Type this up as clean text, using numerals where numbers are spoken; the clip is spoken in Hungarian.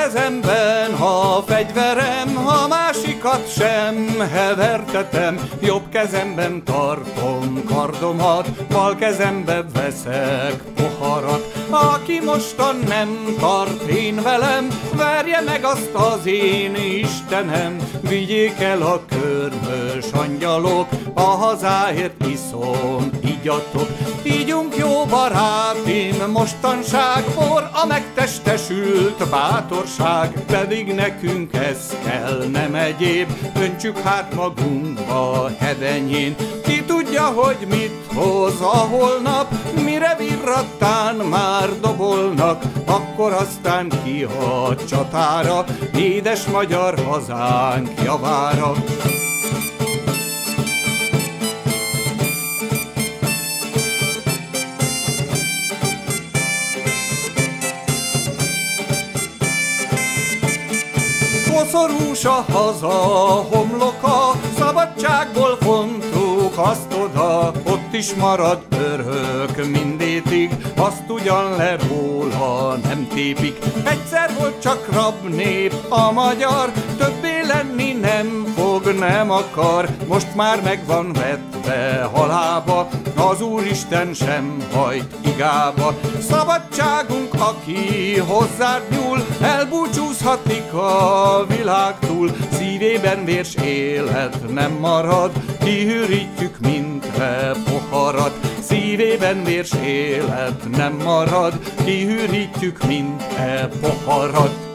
kezemben a fegyverem, a másikat sem hevertetem. Jobb kezemben tartom kardomat, bal kezembe veszek poharat. Aki mostan nem tart én velem, verje meg azt az én Istenem. Vigyék el a körmös angyalok, a hazáért iszom, igyatok. Ígyunk jó barátim, mostanságból a megtestesült bátorság. Pedig nekünk ez kell, nem egyéb, öntsük hát magunkba hedenyén. Ki tudja, hogy mit hoz a holnap, mire virrattán már dobolnak, akkor aztán kihagy csatára, édes magyar hazánk javára. Koszorús a haza homloka, szabadságból vontuk azt oda, ott is marad örök mindétig, azt ugyan le róla nem tépik. Egyszer volt csak rabnép a magyar, többé lenni nem fog, nem akar, most már meg van vetve halába, az Úristen sem hajt igába. Szabadságunk, aki hozzád nyúl, elbúcsúzhatik a világ túl, szívében vérs élet nem marad, kihűrítjük mindre poharat. Szívében vérs élet nem marad, kihűrítjük mindre poharat.